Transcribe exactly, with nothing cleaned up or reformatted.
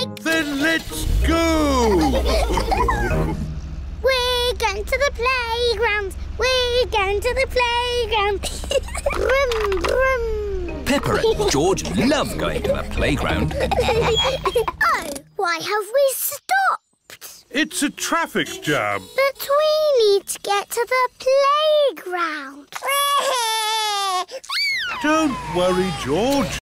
bike! Then let's go! We're going to the playground! We're going to the playground! Brum, brum! Peppa and George love going to the playground. Oh, why have we stopped? It's a traffic jam. But we need to get to the playground. Don't worry, George.